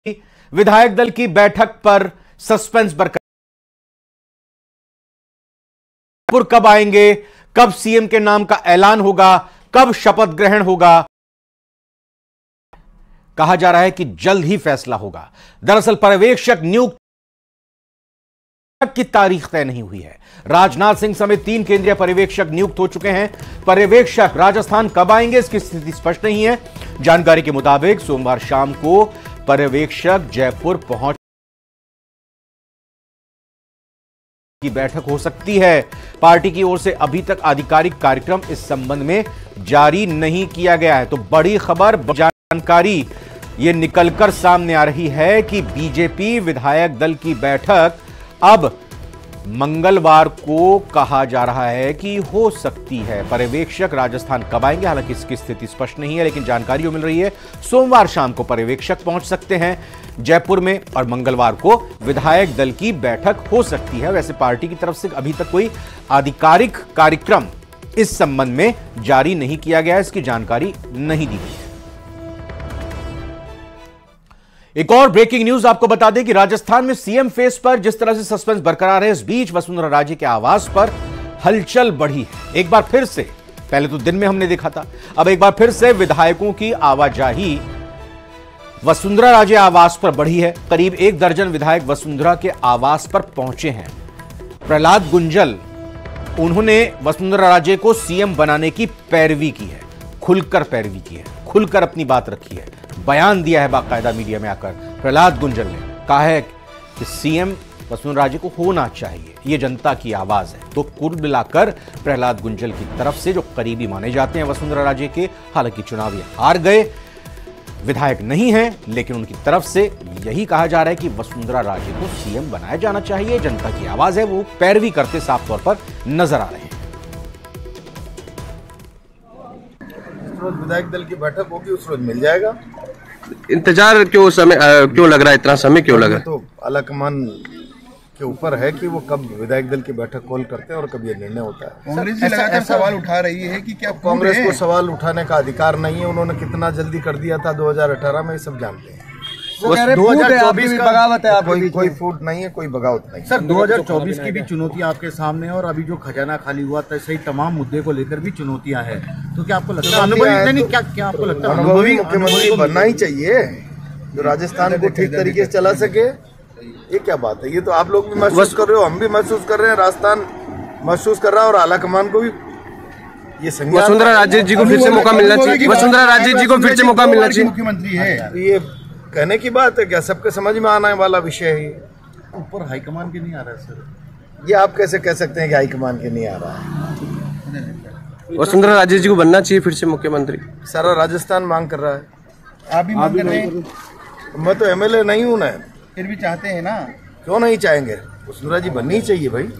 विधायक दल की बैठक पर सस्पेंस बरकरार। कब आएंगे, कब सीएम के नाम का ऐलान होगा, कब शपथ ग्रहण होगा, कहा जा रहा है कि जल्द ही फैसला होगा। दरअसल पर्यवेक्षक नियुक्त की तारीख तय नहीं हुई है। राजनाथ सिंह समेत 3 केंद्रीय पर्यवेक्षक नियुक्त हो चुके हैं। पर्यवेक्षक राजस्थान कब आएंगे इसकी स्थिति स्पष्ट नहीं है। जानकारी के मुताबिक सोमवार शाम को पर्यवेक्षक जयपुर पहुंच की बैठक हो सकती है। पार्टी की ओर से अभी तक आधिकारिक कार्यक्रम इस संबंध में जारी नहीं किया गया है। तो बड़ी खबर, जानकारी ये निकलकर सामने आ रही है कि बीजेपी विधायक दल की बैठक अब मंगलवार को कहा जा रहा है कि हो सकती है। पर्यवेक्षक राजस्थान कब आएंगे, हालांकि इसकी स्थिति स्पष्ट नहीं है, लेकिन जानकारी मिल रही है सोमवार शाम को पर्यवेक्षक पहुंच सकते हैं जयपुर में और मंगलवार को विधायक दल की बैठक हो सकती है। वैसे पार्टी की तरफ से अभी तक कोई आधिकारिक कार्यक्रम इस संबंध में जारी नहीं किया गया है, इसकी जानकारी नहीं दी गई है। एक और ब्रेकिंग न्यूज आपको बता दें कि राजस्थान में सीएम फेस पर जिस तरह से सस्पेंस बरकरार है, इस बीच वसुंधरा राजे के आवास पर हलचल बढ़ी है। एक बार फिर से, पहले तो दिन में हमने देखा था, अब एक बार फिर से विधायकों की आवाजाही वसुंधरा राजे आवास पर बढ़ी है। करीब 1 दर्जन विधायक वसुंधरा के आवास पर पहुंचे हैं। प्रहलाद गुंजल, उन्होंने वसुंधरा राजे को सीएम बनाने की पैरवी की है, खुलकर पैरवी की है, खुलकर अपनी बात रखी है, बयान दिया है बाकायदा मीडिया में आकर। प्रहलाद गुंजल ने कहा है कि सीएम वसुंधरा राजे को होना चाहिए, यह जनता की आवाज है। तो कुल मिलाकर प्रहलाद गुंजल की तरफ से, जो करीबी माने जाते हैं वसुंधरा राजे के, हालांकि चुनाव हार गए, विधायक नहीं हैं, लेकिन उनकी तरफ से यही कहा जा रहा है कि वसुंधरा राजे को सीएम बनाया जाना चाहिए, जनता की आवाज है, वो पैरवी करते साफ तौर पर नजर आ रहे हैं। विधायक दल की बैठक होगी, उस रोज मिल जाएगा। इंतजार क्यों क्यों लग रहा है, इतना समय क्यों लग रहा है? तो आलाकमान के ऊपर है कि वो कब विधायक दल की बैठक कॉल करते हैं और कब ये निर्णय होता है। कांग्रेस भी लगातार सवाल उठा रही है कि क्या कांग्रेस को सवाल उठाने का अधिकार नहीं है। उन्होंने कितना जल्दी कर दिया था 2018 में, ये सब जानते हैं। 2024 का बगावत है, कोई फूट नहीं है, कोई बगावत नहीं। सर 2024 की भी चुनौतियां आपके सामने है और अभी जो खजाना खाली हुआ था, सही तमाम मुद्दे को लेकर भी चुनौतियां हैं। तो क्या आपको लगता है अनुभवी, क्या आपको लगता है अनुभवी मुख्यमंत्री बनना ही चाहिए जो राजस्थान को ठीक तरीके से चला सके? ये क्या बात है? ये तो आप लोग भी महसूस कर रहे हो, हम भी महसूस कर रहे हैं, राजस्थान महसूस कर रहा है और आलाकमान को भी ये वसुंधरा राजे जी को फिर से मौका मिलना चाहिए। वसुंधरा राजे जी को फिर से मौका मिलना चाहिए। मुख्यमंत्री है, ये कहने की बात है क्या? सबके समझ में आने वाला विषय है। ऊपर हाईकमान के नहीं आ रहा है सर। ये आप कैसे कह सकते हैं कि हाईकमान के नहीं आ रहा है? वसुंधरा राजे जी को बनना चाहिए फिर से मुख्यमंत्री। सारा राजस्थान मांग कर रहा है। आप भी मांग कर रहे हैं? मैं तो एमएलए नहीं हूं ना। फिर भी चाहते हैं ना? क्यों नहीं चाहेंगे? वसुंधरा जी बननी ही चाहिए भाई।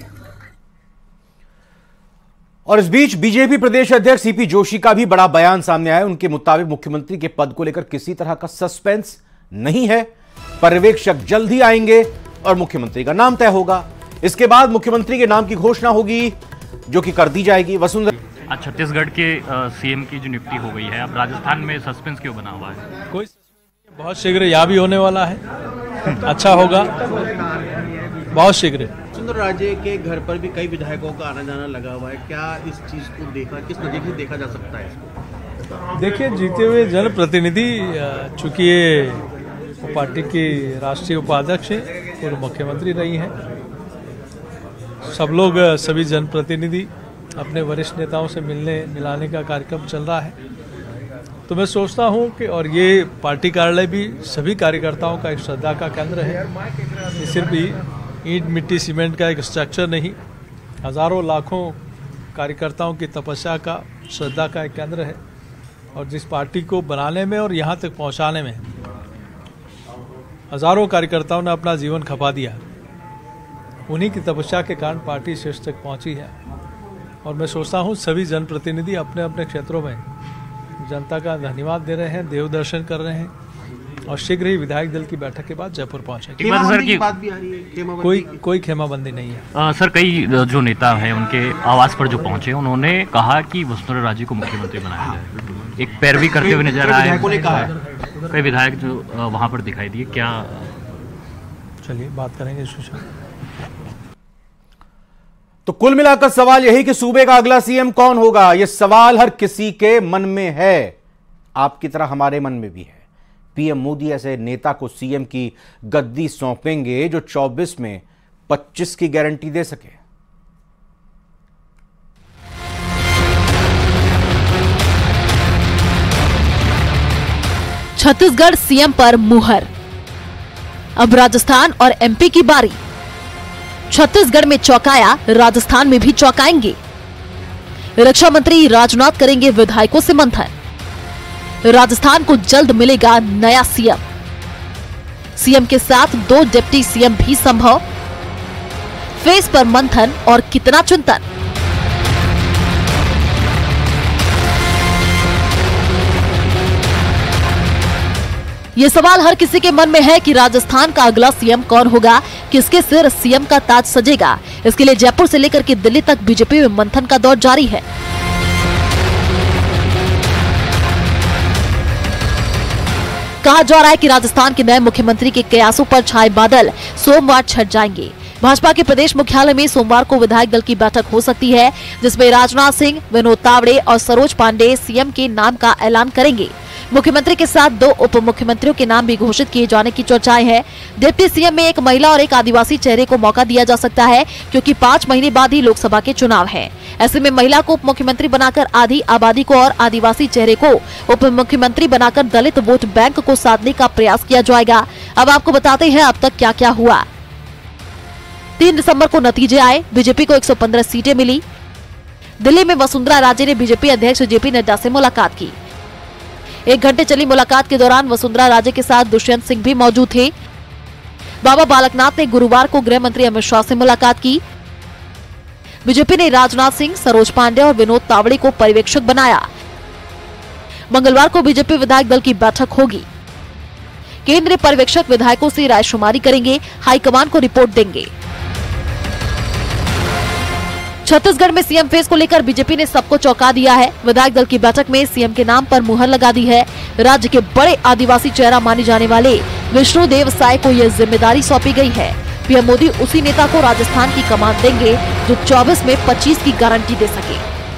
और इस बीच बीजेपी प्रदेश अध्यक्ष सीपी जोशी का भी बड़ा बयान सामने आया। उनके मुताबिक मुख्यमंत्री के पद को लेकर किसी तरह का सस्पेंस नहीं है। पर्यवेक्षक जल्द ही आएंगे और मुख्यमंत्री का नाम तय होगा। इसके बाद मुख्यमंत्री के नाम की घोषणा होगी, जो कि कर दी जाएगी। वसुंधरा, छत्तीसगढ़ के सीएम की जो नियुक्ति हो गई है, अब राजस्थान में सस्पेंस क्यों बना हुआ है? कोई बहुत शीघ्र यहाँ भी होने वाला है, अच्छा होगा, बहुत शीघ्र। वसुंधरा राजे के घर पर भी कई विधायकों का आना जाना लगा हुआ है, क्या इस चीज को देखा, किस नजरिए से देखा जा सकता है इसको? देखिए, जीते हुए जनप्रतिनिधि, चूंकि ये पार्टी की राष्ट्रीय उपाध्यक्ष है, पूर्व मुख्यमंत्री रही हैं, सब लोग, सभी जनप्रतिनिधि अपने वरिष्ठ नेताओं से मिलाने का कार्यक्रम चल रहा है। तो मैं सोचता हूं कि, और ये पार्टी कार्यालय भी सभी कार्यकर्ताओं का एक श्रद्धा का केंद्र है। ये सिर्फ ईंट मिट्टी सीमेंट का एक स्ट्रक्चर नहीं, हजारों लाखों कार्यकर्ताओं की तपस्या का, श्रद्धा का एक केंद्र है। और जिस पार्टी को बनाने में और यहाँ तक पहुँचाने में हजारों कार्यकर्ताओं ने अपना जीवन खपा दिया, उन्हीं की तपस्या के कारण पार्टी शीर्ष तक पहुँची है। और मैं सोचता हूँ सभी जनप्रतिनिधि अपने अपने क्षेत्रों में जनता का धन्यवाद दे रहे हैं, देव दर्शन कर रहे हैं और शीघ्र ही विधायक दल की बैठक के बाद जयपुर पहुंचेंगे। कोई खेमाबंदी नहीं है। सर, कई जो नेता हैं उनके आवास पर जो पहुंचे, उन्होंने कहा कि वसुंधरा राजे को मुख्यमंत्री बनाया जाए। एक पैरवी करते हुए नजर आए कई विधायक जो वहां पर दिखाई दिए, क्या? चलिए बात करेंगे इस विषय। तो कुल मिलाकर सवाल यही कि सूबे का अगला सीएम कौन होगा, यह सवाल हर किसी के मन में है, आपकी तरह हमारे मन में भी है। पीएम मोदी ऐसे नेता को सीएम की गद्दी सौंपेंगे जो 24 में 25 की गारंटी दे सके। छत्तीसगढ़ सीएम पर मुहर, अब राजस्थान और एमपी की बारी। छत्तीसगढ़ में चौंकाया, राजस्थान में भी चौंकाएंगे। रक्षा मंत्री राजनाथ करेंगे विधायकों से मंथन। राजस्थान को जल्द मिलेगा नया सीएम। सीएम के साथ 2 डिप्टी सीएम भी संभव। फेस पर मंथन और कितना चिंतन। ये सवाल हर किसी के मन में है कि राजस्थान का अगला सीएम कौन होगा, किसके सिर सीएम का ताज सजेगा। इसके लिए जयपुर से लेकर के दिल्ली तक बीजेपी में मंथन का दौर जारी है। कहा जा रहा है कि राजस्थान के नए मुख्यमंत्री के कयासों पर छाए बादल सोमवार छट जाएंगे। भाजपा के प्रदेश मुख्यालय में सोमवार को विधायक दल की बैठक हो सकती है, जिसमें राजनाथ सिंह, विनोद तावड़े और सरोज पांडे सीएम के नाम का ऐलान करेंगे। मुख्यमंत्री के साथ 2 उप मुख्यमंत्रियों के नाम भी घोषित किए जाने की चर्चाएं हैं। डिप्टी सीएम में एक महिला और एक आदिवासी चेहरे को मौका दिया जा सकता है, क्योंकि 5 महीने बाद ही लोकसभा के चुनाव हैं। ऐसे में महिला को उप मुख्यमंत्री बनाकर आधी आबादी को और आदिवासी चेहरे को उप मुख्यमंत्री बनाकर दलित वोट बैंक को साधने का प्रयास किया जाएगा। अब आपको बताते हैं अब तक क्या क्या हुआ। 3 दिसंबर को नतीजे आए। बीजेपी को 115 सीटें मिली। दिल्ली में वसुंधरा राजे ने बीजेपी अध्यक्ष जेपी नड्डा से मुलाकात की। 1 घंटे चली मुलाकात के दौरान वसुंधरा राजे के साथ दुष्यंत सिंह भी मौजूद थे। बाबा बालकनाथ ने गुरुवार को गृह मंत्री अमित शाह से मुलाकात की। बीजेपी ने राजनाथ सिंह, सरोज पांडे और विनोद तावड़े को पर्यवेक्षक बनाया। मंगलवार को बीजेपी विधायक दल की बैठक होगी। केंद्रीय पर्यवेक्षक विधायकों से रायशुमारी करेंगे, हाईकमान को रिपोर्ट देंगे। छत्तीसगढ़ में सीएम फेस को लेकर बीजेपी ने सबको चौंका दिया है। विधायक दल की बैठक में सीएम के नाम पर मुहर लगा दी है। राज्य के बड़े आदिवासी चेहरा माने जाने वाले विष्णुदेव साय को यह जिम्मेदारी सौंपी गई है। पीएम मोदी उसी नेता को राजस्थान की कमान देंगे जो 24 में 25 की गारंटी दे सके।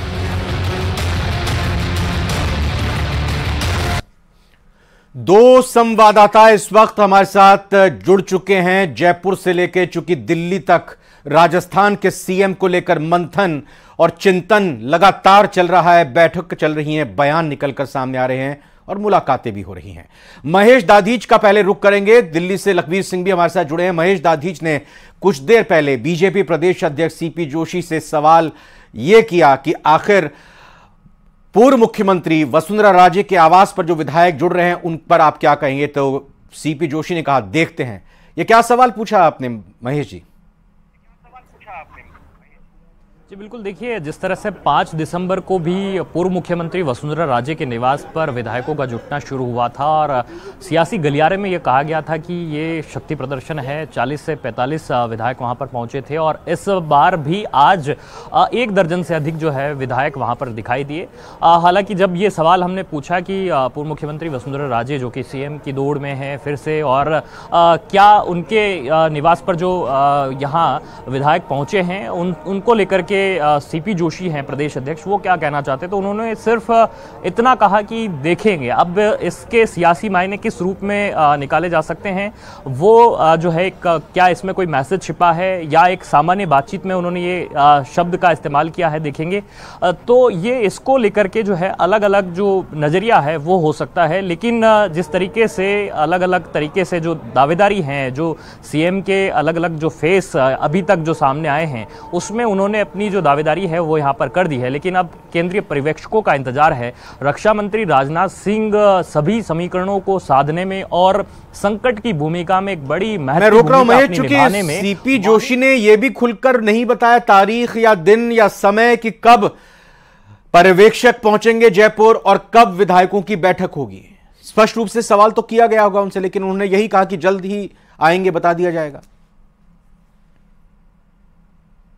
दो संवाददाता इस वक्त हमारे साथ जुड़ चुके हैं, जयपुर से लेकर चूंकि दिल्ली तक राजस्थान के सीएम को लेकर मंथन और चिंतन लगातार चल रहा है। बैठक चल रही है, बयान निकलकर सामने आ रहे हैं और मुलाकातें भी हो रही हैं। महेश दाधीच का पहले रुख करेंगे। दिल्ली से लखवीर सिंह भी हमारे साथ जुड़े हैं। महेश दाधीच ने कुछ देर पहले बीजेपी प्रदेश अध्यक्ष सीपी जोशी से सवाल यह किया कि आखिर पूर्व मुख्यमंत्री वसुंधरा राजे के आवास पर जो विधायक जुड़ रहे हैं उन पर आप क्या कहेंगे। तो सीपी जोशी ने कहा देखते हैं। यह क्या सवाल पूछा आपने महेश जी? जी बिल्कुल, देखिए जिस तरह से 5 दिसंबर को भी पूर्व मुख्यमंत्री वसुंधरा राजे के निवास पर विधायकों का जुटना शुरू हुआ था और सियासी गलियारे में ये कहा गया था कि ये शक्ति प्रदर्शन है। 40 से 45 विधायक वहां पर पहुंचे थे और इस बार भी आज 1 दर्जन से अधिक जो है विधायक वहां पर दिखाई दिए। हालांकि जब ये सवाल हमने पूछा कि पूर्व मुख्यमंत्री वसुंधरा राजे जो कि सीएम की दौड़ में है फिर से, और क्या उनके निवास पर जो यहाँ विधायक पहुंचे हैं उनको लेकर के सीपी जोशी हैं प्रदेश अध्यक्ष, वो क्या कहना चाहते, तो उन्होंने सिर्फ इतना कहा कि देखेंगे। अब इसके सियासी मायने किस रूप में निकाले जा सकते हैं वो जो है क्या इसमें कोई मैसेज छिपा है या एक सामान्य बातचीत में उन्होंने ये शब्द का इस्तेमाल किया है, देखेंगे। तो ये इसको लेकर के जो है अलग अलग जो नज़रिया है वो हो सकता है। लेकिन जिस तरीके से अलग अलग तरीके से जो दावेदारी हैं, जो सीएम के अलग अलग जो फेस अभी तक जो सामने आए हैं उसमें उन्होंने अपनी जो दावेदारी है वो यहां पर कर दी है। लेकिन अब केंद्रीय पर्यवेक्षकों का इंतजार है। रक्षा मंत्री राजनाथ सिंह सभी समीकरणों को साधने में और संकट की भूमिका में एक बड़ी महत्वपूर्ण भूमिका निभाने में। सीपी जोशी ने यह भी खुलकर नहीं बताया तारीख या दिन या समय कि कब पर्यवेक्षक पहुंचेंगे जयपुर और कब विधायकों की बैठक होगी। स्पष्ट रूप से सवाल तो किया गया होगा उनसे, लेकिन उन्होंने यही कहा कि जल्द ही आएंगे, बता दिया जाएगा।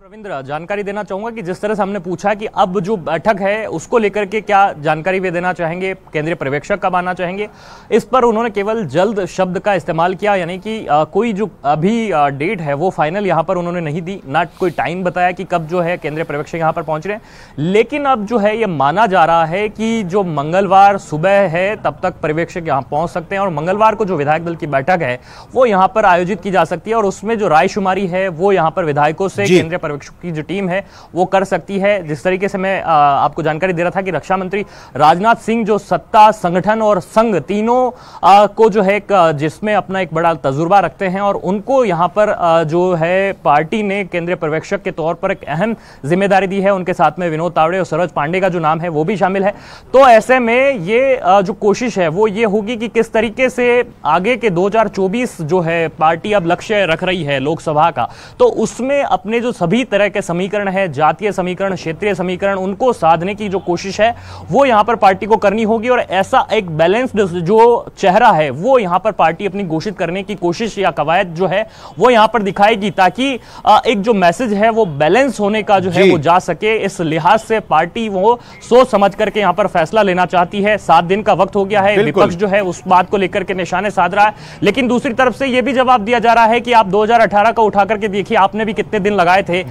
रविंद्र, जानकारी देना चाहूंगा कि जिस तरह से हमने पूछा कि अब जो बैठक है उसको लेकर के क्या जानकारी वे देना चाहेंगे, केंद्रीय पर्यवेक्षक कब आना चाहेंगे, इस पर उन्होंने केवल जल्द शब्द का इस्तेमाल किया, यानी कि कोई जो अभी डेट है वो फाइनल यहां पर उन्होंने नहीं दी, ना कोई टाइम बताया कि कब जो है केंद्रीय पर्यवेक्षक यहां पर पहुंच रहे हैं। लेकिन अब जो है ये माना जा रहा है कि जो मंगलवार सुबह है तब तक पर्यवेक्षक यहां पहुंच सकते हैं और मंगलवार को जो विधायक दल की बैठक है वो यहां पर आयोजित की जा सकती है और उसमें जो रायशुमारी है वो यहां पर विधायकों से केंद्रीय पर्यवेक्षक की जो टीम है वो कर सकती है। जिस तरीके से मैं आपको जानकारी दे रहा था कि रक्षा मंत्री राजनाथ सिंह जो सत्ता, संगठन और संघ तीनों को जो है जिसमें अपना एक बड़ा तजुर्बा रखते हैं और उनको यहां पर जो है पार्टी ने केंद्रीय पर्यवेक्षक के तौर पर एक अहम जिम्मेदारी दी है। उनके साथ में विनोद तावड़े और सरोज पांडे का जो नाम है वो भी शामिल है। तो ऐसे में ये जो कोशिश है वो ये होगी कि किस तरीके से आगे के 2024 जो है पार्टी अब लक्ष्य रख रही है लोकसभा का, तो उसमें अपने जो सभी तरह के समीकरण है, जातीय समीकरण, क्षेत्रीय समीकरण, उनको साधने की जो कोशिश है वो यहां पर पार्टी को करनी होगी और ऐसा एक बैलेंस्ड जो चेहरा है वो यहां पर पार्टी अपनी घोषित करने की कोशिश या कवायद जो है वो यहां पर दिखाएगी ताकि एक जो मैसेज है वो बैलेंस होने का जो है वो जा सके। इस लिहाज से पार्टी वो सोच समझ करके यहां पर फैसला लेना चाहती है। 7 दिन का वक्त हो गया है, विपक्ष जो है उस बात को लेकर के निशाने साध रहा है, लेकिन दूसरी तरफ से यह भी जवाब दिया जा रहा है कि आप 2018 का उठा करके देखिए, आपने भी कितने दिन लगाए थे,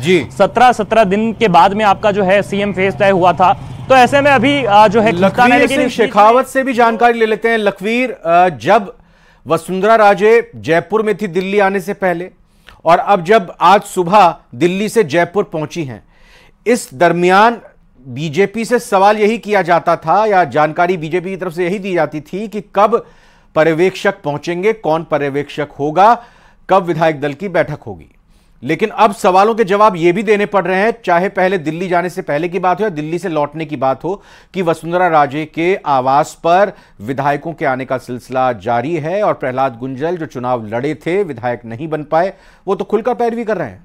17 दिन के बाद में आपका जो है सीएम फेस तय हुआ था। तो ऐसे में अभी जो है लखवीर सिंह शेखावत से भी जानकारी ले लेते हैं। लखवीर, जब वसुंधरा राजे जयपुर में थी दिल्ली आने से पहले और अब जब आज सुबह दिल्ली से जयपुर पहुंची हैं, इस दरमियान बीजेपी से सवाल यही किया जाता था या जानकारी बीजेपी की तरफ से यही दी जाती थी कि कब पर्यवेक्षक पहुंचेंगे, कौन पर्यवेक्षक होगा, कब विधायक दल की बैठक होगी। लेकिन अब सवालों के जवाब यह भी देने पड़ रहे हैं, चाहे पहले दिल्ली जाने से पहले की बात हो या दिल्ली से लौटने की बात हो, कि वसुंधरा राजे के आवास पर विधायकों के आने का सिलसिला जारी है और प्रहलाद गुंजल जो चुनाव लड़े थे, विधायक नहीं बन पाए, वो तो खुलकर पैरवी कर रहे हैं।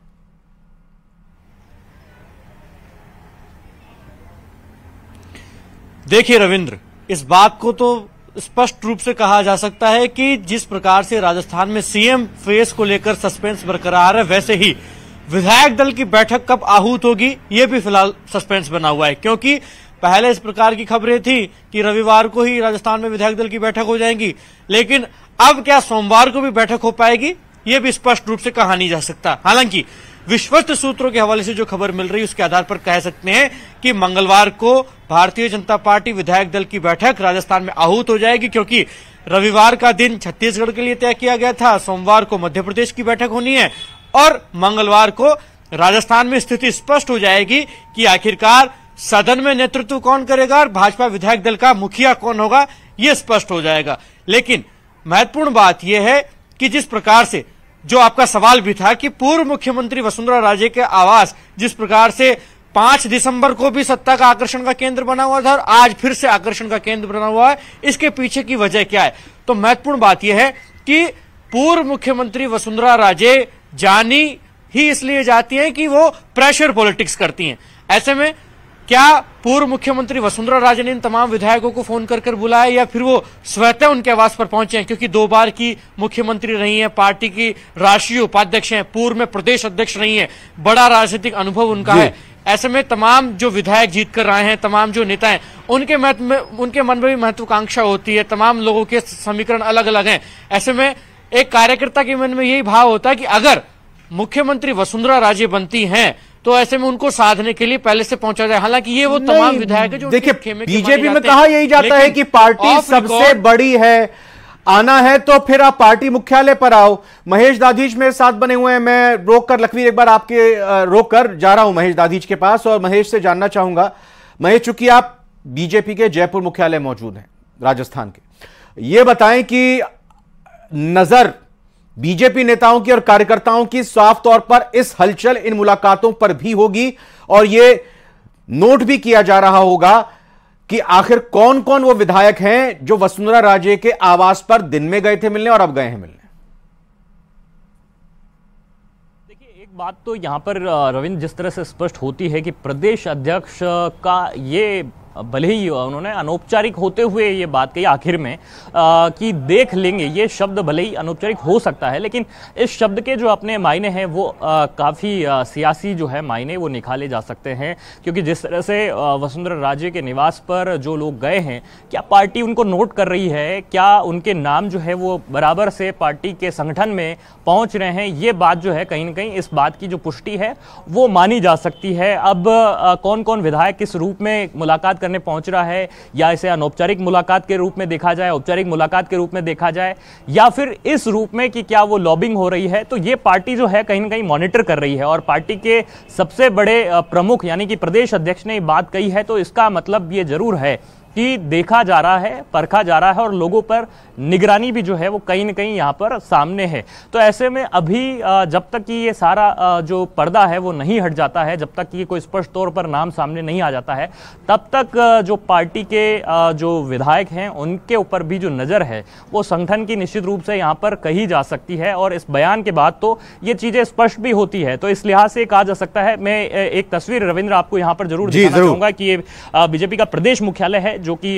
देखिए रविंद्र, इस बात को तो स्पष्ट रूप से कहा जा सकता है कि जिस प्रकार से राजस्थान में सीएम फेस को लेकर सस्पेंस बरकरार है, वैसे ही विधायक दल की बैठक कब आहूत होगी ये भी फिलहाल सस्पेंस बना हुआ है, क्योंकि पहले इस प्रकार की खबरें थी कि रविवार को ही राजस्थान में विधायक दल की बैठक हो जाएगी, लेकिन अब क्या सोमवार को भी बैठक हो पाएगी ये भी स्पष्ट रूप से कहा नहीं जा सकता। हालांकि विश्वस्त सूत्रों के हवाले से जो खबर मिल रही है उसके आधार पर कह सकते हैं कि मंगलवार को भारतीय जनता पार्टी विधायक दल की बैठक राजस्थान में आहूत हो जाएगी, क्योंकि रविवार का दिन छत्तीसगढ़ के लिए तय किया गया था, सोमवार को मध्य प्रदेश की बैठक होनी है और मंगलवार को राजस्थान में स्थिति स्पष्ट हो जाएगी कि आखिरकार सदन में नेतृत्व कौन करेगा और भाजपा विधायक दल का मुखिया कौन होगा ये स्पष्ट हो जाएगा। लेकिन महत्वपूर्ण बात यह है कि जिस प्रकार से जो आपका सवाल भी था कि पूर्व मुख्यमंत्री वसुंधरा राजे के आवास जिस प्रकार से 5 दिसंबर को भी सत्ता का आकर्षण का केंद्र बना हुआ था और आज फिर से आकर्षण का केंद्र बना हुआ है, इसके पीछे की वजह क्या है? तो महत्वपूर्ण बात यह है कि पूर्व मुख्यमंत्री वसुंधरा राजे जानी ही इसलिए जाती हैं कि वो प्रेशर पॉलिटिक्स करती हैं। ऐसे में क्या पूर्व मुख्यमंत्री वसुंधरा राजे ने इन तमाम विधायकों को फोन कर बुलाया या फिर वो स्वतः उनके आवास पर पहुंचे हैं? क्योंकि 2 बार की मुख्यमंत्री रही हैं, पार्टी की राष्ट्रीय उपाध्यक्ष हैं, पूर्व में प्रदेश अध्यक्ष रही हैं, बड़ा राजनीतिक अनुभव उनका है। ऐसे में तमाम जो विधायक जीत कर आए हैं, तमाम जो नेता हैं, उनके मन में भी महत्वाकांक्षा होती है, तमाम लोगों के समीकरण अलग अलग हैं। ऐसे में एक कार्यकर्ता के मन में यही भाव होता है कि अगर मुख्यमंत्री वसुंधरा राजे बनती हैं तो ऐसे में उनको साधने के लिए पहले से पहुंचा जाए। हालांकि ये वो तमाम विधायक है जो देखिए बीजेपी में कहा यही जाता है कि पार्टी सबसे बड़ी है, आना है तो फिर आप पार्टी मुख्यालय पर आओ। महेश दाधीच मेरे साथ बने हुए हैं, मैं रोककर लखवीर एक बार आपके रोककर जा रहा हूं महेश दाधीच के पास और महेश से जानना चाहूंगा। महेश, चूंकि आप बीजेपी के जयपुर मुख्यालय मौजूद हैं राजस्थान के, ये बताएं कि नजर बीजेपी नेताओं की और कार्यकर्ताओं की साफ तौर पर इस हलचल, इन मुलाकातों पर भी होगी और यह नोट भी किया जा रहा होगा कि आखिर कौन कौन वो विधायक हैं जो वसुंधरा राजे के आवास पर दिन में गए थे मिलने और अब गए हैं मिलने। देखिए, एक बात तो यहां पर रविंद्र जिस तरह से स्पष्ट होती है कि प्रदेश अध्यक्ष का ये भले ही उन्होंने अनौपचारिक होते हुए ये बात कही आखिर में कि देख लेंगे, ये शब्द भले ही अनौपचारिक हो सकता है लेकिन इस शब्द के जो अपने मायने हैं वो काफ़ी सियासी जो है मायने वो निकाले जा सकते हैं, क्योंकि जिस तरह से वसुंधरा राजे के निवास पर जो लोग गए हैं, क्या पार्टी उनको नोट कर रही है, क्या उनके नाम जो है वो बराबर से पार्टी के संगठन में पहुंच रहे हैं, ये बात जो है कहीं ना कहीं इस बात की जो पुष्टि है वो मानी जा सकती है। अब कौन कौन विधायक किस रूप में मुलाकात करने पहुंच रहा है, या इसे अनौपचारिक मुलाकात के रूप में देखा जाए, औपचारिक मुलाकात के रूप में देखा जाए, या फिर इस रूप में कि क्या वो लॉबिंग हो रही है, तो ये पार्टी जो है कहीं ना कहीं मॉनिटर कर रही है। और पार्टी के सबसे बड़े प्रमुख यानी कि प्रदेश अध्यक्ष ने बात कही है, तो इसका मतलब ये जरूर है कि देखा जा रहा है, परखा जा रहा है और लोगों पर निगरानी भी जो है वो कहीं न कहीं यहाँ पर सामने है। तो ऐसे में अभी जब तक कि ये सारा जो पर्दा है वो नहीं हट जाता है, जब तक कि कोई स्पष्ट तौर पर नाम सामने नहीं आ जाता है, तब तक जो पार्टी के जो विधायक हैं उनके ऊपर भी जो नज़र है वो संगठन की निश्चित रूप से यहाँ पर कही जा सकती है। और इस बयान के बाद तो ये चीज़ें स्पष्ट भी होती है। तो इस लिहाज से कहा जा सकता है, मैं एक तस्वीर रविंद्र आपको यहाँ पर जरूर दिखाना चाहूँगा कि ये बीजेपी का प्रदेश मुख्यालय है जो कि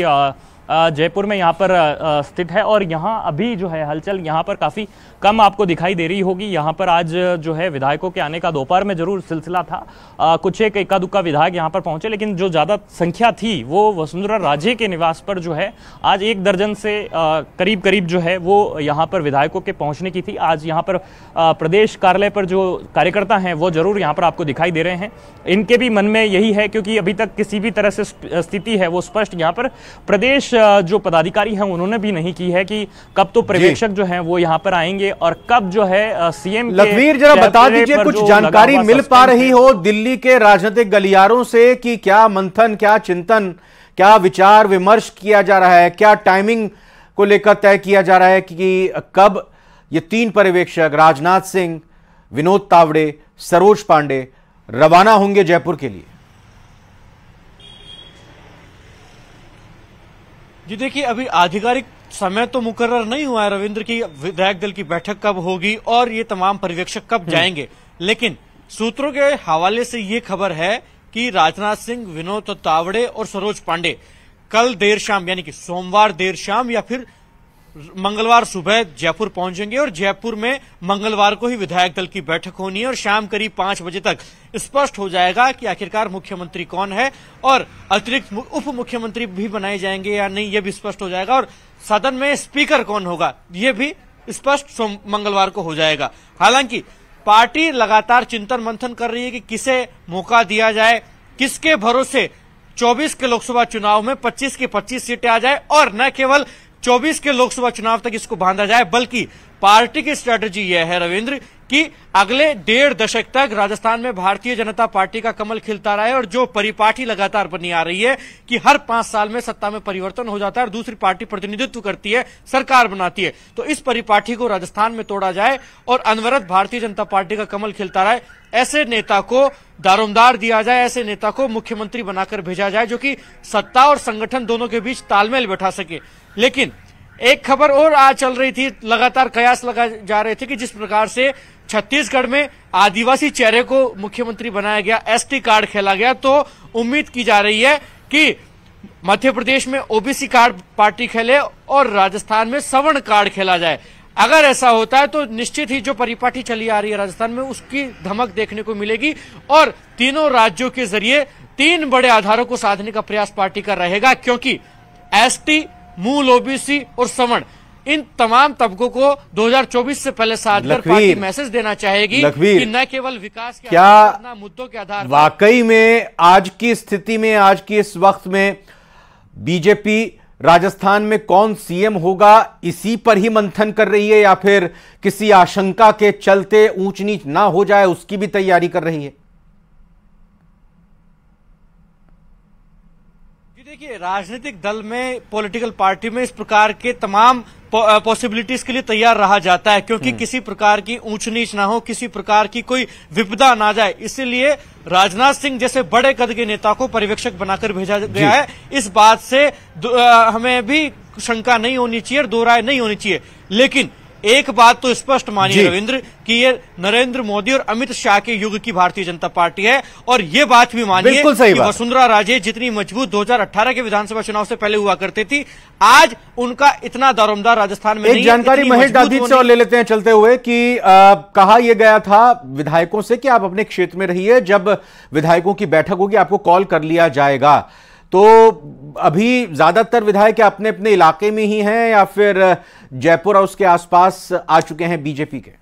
जयपुर में यहाँ पर स्थित है। और यहाँ अभी जो है हलचल यहाँ पर काफ़ी कम आपको दिखाई दे रही होगी। यहाँ पर आज जो है विधायकों के आने का दोपहर में जरूर सिलसिला था, कुछ एक इक्का दुक्का विधायक यहाँ पर पहुंचे, लेकिन जो ज़्यादा संख्या थी वो वसुंधरा राजे के निवास पर जो है आज 1 दर्जन से करीब करीब जो है वो यहाँ पर विधायकों के पहुँचने की थी। आज यहाँ पर प्रदेश कार्यालय पर जो कार्यकर्ता हैं वो जरूर यहाँ पर आपको दिखाई दे रहे हैं। इनके भी मन में यही है, क्योंकि अभी तक किसी भी तरह से स्थिति है वो स्पष्ट यहाँ पर प्रदेश जो पदाधिकारी हैं उन्होंने भी नहीं की है कि कब तो पर्यवेक्षक जो हैं वो यहाँ पर आएंगे और कब जो है सीएम लखवीर जरा बता दीजिए, कुछ जानकारी मिल पा रही हो दिल्ली के राजनीतिक गलियारों से कि क्या मंथन, क्या चिंतन, क्या विचार विमर्श किया जा रहा है, क्या टाइमिंग को लेकर तय किया जा रहा है कि कब ये 3 पर्यवेक्षक राजनाथ सिंह, विनोद तावड़े, सरोज पांडे रवाना होंगे जयपुर के लिए? जी देखिए, अभी आधिकारिक समय तो मुकर्रर नहीं हुआ है रविंद्र की विधायक दल की बैठक कब होगी और ये तमाम पर्यवेक्षक कब जाएंगे, लेकिन सूत्रों के हवाले से ये खबर है कि राजनाथ सिंह, विनोद तावड़े और सरोज पांडे कल देर शाम यानी कि सोमवार देर शाम या फिर मंगलवार सुबह जयपुर पहुंचेंगे और जयपुर में मंगलवार को ही विधायक दल की बैठक होनी है और शाम करीब 5 बजे तक स्पष्ट हो जाएगा कि आखिरकार मुख्यमंत्री कौन है और अतिरिक्त उप मुख्यमंत्री भी बनाए जाएंगे या नहीं, ये भी स्पष्ट हो जाएगा और सदन में स्पीकर कौन होगा ये भी स्पष्ट मंगलवार को हो जाएगा। हालांकि पार्टी लगातार चिंतन मंथन कर रही है कि किसे मौका दिया जाए, किसके भरोसे 24 के लोकसभा चुनाव में 25 की 25 सीटें आ जाए और न केवल 24 के लोकसभा चुनाव तक इसको बांधा जाए, बल्कि पार्टी की स्ट्रेटजी यह है रविंद्र कि अगले 1.5 दशक तक राजस्थान में भारतीय जनता पार्टी का कमल खिलता रहा है और जो परिपाटी लगातार बनी आ रही है कि हर 5 साल में सत्ता में परिवर्तन हो जाता है और दूसरी पार्टी प्रतिनिधित्व करती है, सरकार बनाती है, तो इस परिपाटी को राजस्थान में तोड़ा जाए और अनवरत भारतीय जनता पार्टी का कमल खिलता रहे। ऐसे नेता को दारोमदार दिया जाए, ऐसे नेता को मुख्यमंत्री बनाकर भेजा जाए जो कि सत्ता और संगठन दोनों के बीच तालमेल बैठा सके। लेकिन एक खबर और आज चल रही थी, लगातार कयास लगाए जा रहे थे कि जिस प्रकार से छत्तीसगढ़ में आदिवासी चेहरे को मुख्यमंत्री बनाया गया, एसटी कार्ड खेला गया, तो उम्मीद की जा रही है कि मध्य प्रदेश में ओबीसी कार्ड पार्टी खेले और राजस्थान में सवर्ण कार्ड खेला जाए। अगर ऐसा होता है तो निश्चित ही जो परिपाटी चली आ रही है राजस्थान में उसकी धमक देखने को मिलेगी और तीनों राज्यों के जरिए 3 बड़े आधारों को साधने का प्रयास पार्टी का रहेगा, क्योंकि एसटी, मूल ओबीसी और सवर्ण इन तमाम तबकों को 2024 से पहले साधकर पार्टी मैसेज देना चाहेगी कि न केवल विकास के क्या मुद्दों के आधार वाकई में आज की स्थिति में, आज की इस वक्त में बीजेपी राजस्थान में कौन सीएम होगा इसी पर ही मंथन कर रही है या फिर किसी आशंका के चलते ऊंच नीच ना हो जाए उसकी भी तैयारी कर रही है? देखिए, राजनीतिक दल में, पॉलिटिकल पार्टी में इस प्रकार के तमाम पॉसिबिलिटीज के लिए तैयार रहा जाता है, क्योंकि किसी प्रकार की ऊंच नीच ना हो, किसी प्रकार की कोई विपदा ना जाए, इसीलिए राजनाथ सिंह जैसे बड़े कद के नेता को पर्यवेक्षक बनाकर भेजा गया है। इस बात से हमें भी शंका नहीं होनी चाहिए, दो राय नहीं होनी चाहिए। लेकिन एक बात तो स्पष्ट मानिए रविंद्र कि ये नरेंद्र मोदी और अमित शाह के युग की भारतीय जनता पार्टी है, और ये बात भी मानिए कि वसुंधरा राजे जितनी मजबूत 2018 के विधानसभा चुनाव से पहले हुआ करती थी, आज उनका इतना दारोमदार राजस्थान में नहीं है। जानकारी महेश दाधीच से और ले लेते हैं चलते हुए कि कहा यह गया था विधायकों से कि आप अपने क्षेत्र में रहिए, जब विधायकों की बैठक होगी आपको कॉल कर लिया जाएगा। तो अभी ज्यादातर विधायक अपने अपने इलाके में ही हैं या फिर जयपुर और उसके आसपास आ चुके हैं बीजेपी के?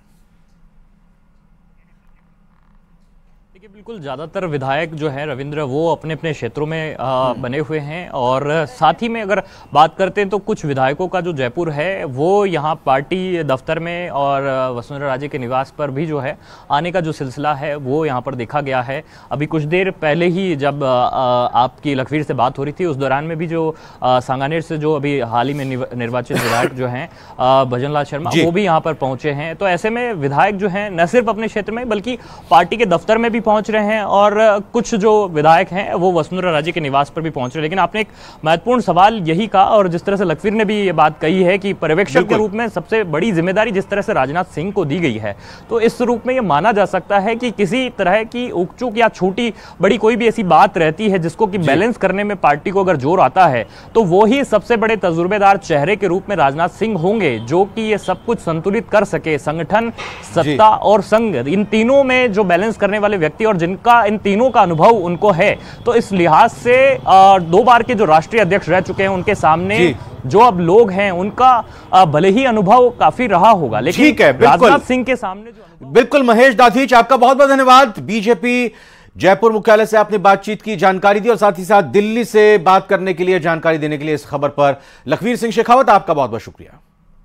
बिल्कुल ज्यादातर विधायक जो है रविंद्र वो अपने अपने क्षेत्रों में बने हुए हैं, और साथ ही में अगर बात करते हैं तो कुछ विधायकों का जो जयपुर है वो यहाँ पार्टी दफ्तर में और वसुंधरा राजे के निवास पर भी जो है आने का जो सिलसिला है वो यहाँ पर देखा गया है। अभी कुछ देर पहले ही जब आपकी लखवीर से बात हो रही थी उस दौरान में भी जो सांगानेर से जो अभी हाल ही में निर्वाचित विधायक जो हैं भजनलाल शर्मा वो भी यहाँ पर पहुंचे हैं। तो ऐसे में विधायक जो है न सिर्फ अपने क्षेत्र में बल्कि पार्टी के दफ्तर में भी पहुंच रहे हैं, और कुछ जो विधायक हैं वो वसुंधरा राजे के निवास पर भी पहुंच रहे हैं। लेकिन आपने एक महत्वपूर्ण सवाल यही कहा, और जिस तरह से लखवीर ने भी ये बात कही है कि पर्यवेक्षक के रूप में सबसे बड़ी जिम्मेदारी जिस तरह से राजनाथ सिंह को दी गई है, तो इस रूप में ये माना जा सकता है कि किसी तरह की उकचूक या छोटी बड़ी कोई भी ऐसी बात रहती है जिसको कि बैलेंस करने में पार्टी को अगर जोर आता है तो वो ही सबसे बड़े तजुर्बेदार चेहरे के रूप में राजनाथ सिंह होंगे, जो कि ये सब कुछ संतुलित कर सके। संगठन, सत्ता और संघ, इन तीनों में जो बैलेंस करने वाले व्यक्ति और जिनका इन तीनों का अनुभव उनको है, तो इस लिहाज से 2 बार के जो राष्ट्रीय अध्यक्ष रह चुके हैं उनके सामने जो अब लोग हैं उनका भले ही अनुभव काफी रहा होगा, लेकिन ठीक है, राजनाथ सिंह के सामने जो बिल्कुल। महेश दाधीच आपका बहुत बहुत धन्यवाद। बीजेपी जयपुर मुख्यालय से आपने बातचीत की, जानकारी दी, और साथ ही साथ दिल्ली से बात करने के लिए, जानकारी देने के लिए इस खबर पर लखवीर सिंह शेखावत आपका बहुत बहुत शुक्रिया।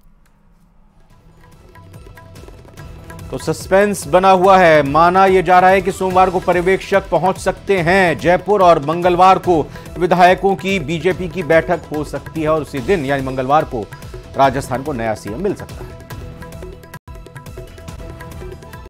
तो सस्पेंस बना हुआ है, माना यह जा रहा है कि सोमवार को पर्यवेक्षक पहुंच सकते हैं जयपुर, और मंगलवार को विधायकों की बीजेपी की बैठक हो सकती है, और उसी दिन यानी मंगलवार को राजस्थान को नया सीएम मिल सकता है।